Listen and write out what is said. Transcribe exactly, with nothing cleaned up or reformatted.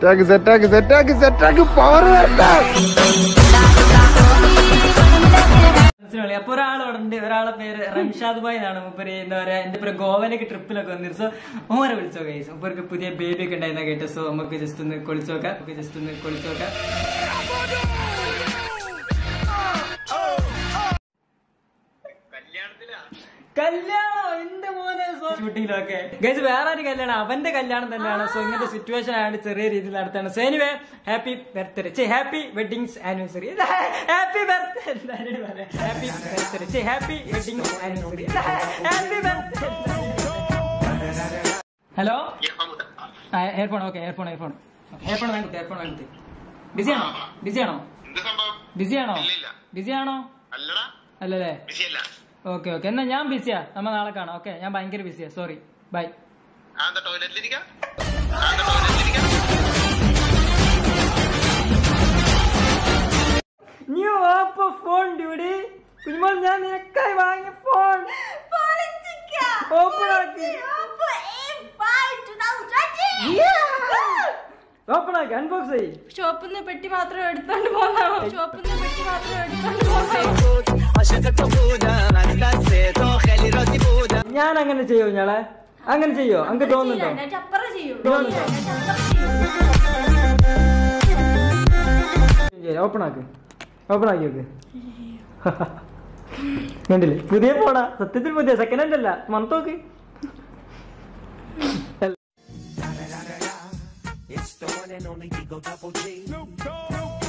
സെറ്റാക്കി സെറ്റാക്കി സെറ്റാക്കി സെറ്റാക്കി പവർ അപ്പൊ ഒരാളുണ്ട്, ഒരാളെ പേര് റംഷാദ് ഭായ് എന്നാണ്. മുപ്പര് എന്താ പറയാ എന്റെ പേര് ഗോവയിലേക്ക് ട്രിപ്പിലൊക്കെ വന്നിരുന്നു. സോ ഓരെ വിളിച്ചോ ഗൈസ്. മുപ്പർക്ക് പുതിയ ബേബി ഒക്കെ ഉണ്ടായിരുന്ന കേട്ടോ. സോ നമുക്ക് ജസ്റ്റ് ഒന്ന് കൊളിച്ചോക്കാം, നമുക്ക് ജസ്റ്റ് ഒന്ന് കൊളിച്ചോക്കാം. കല്യാണം എന്റെ മോനെ ഷൂട്ടിങ്ങിലൊക്കെ ഗൈസ് വേറെ ഒരു കല്യാണം, അവന്റെ കല്യാണം തന്നെയാണ്. സോ ഇങ്ങനത്തെ സിറ്റുവേഷൻ ആയതുകൊണ്ട് ചെറിയ രീതിയിൽ നടത്താണ്. So anyway happy birthday, happy weddings anniversary, happy birthday, happy birthday, happy weddings anniversary, happy birthday. Hello earphone, okay earphone earphone earphone വേണ്ടി എയർഫോൺ വേണ്ടി. ബിസിയാണോ ബിസിയാണോ ബിസിയാണോ ബിസിയാണോ അല്ലല്ലേ? ഓക്കെ ഓക്കെ എന്നാ ഞാൻ ബിസിയാ, നമ്മ നാളെ കാണാം. ഓക്കെ ഞാൻ ഭയങ്കര ബിസിയാ, sorry, bye. New Oppo phone ഡ്യൂഡി കുഞ്ഞുമോൾ, ഞാൻ നിനക്കായി വാങ്ങിയ ഫോൺ ഓപ്പൺ ആക്കി ഓപ്പൺ ആക്കി അൺബോക്സ് ചെയ്യ്. ഷോപ്പിൽ നിന്ന് പെട്ടി മാത്രം എടുത്തോണ്ട് പോന്നാണോ? ഷോപ്പിൽ നിന്ന് പെട്ടി മാത്രം എടുത്തോണ്ട് പോന്നാണോ? ഞാൻ അങ്ങനെ ചെയ്യോ? ഞാളെ അങ്ങനെ ചെയ്യോ? അങ്ങ് തോന്നുന്നുണ്ടോ? ഓപ്പൺ ആക്ക്, ഓപ്പൺ ആക്കി നോക്ക്. കണ്ടില്ലേ പുതിയ ഫോണാ, സത്യത്തിൽ പുതിയ, സെക്കൻഡ് ഹാൻഡ് അല്ല. മണത്തോക്ക്. It's the one and only Eagle Double G.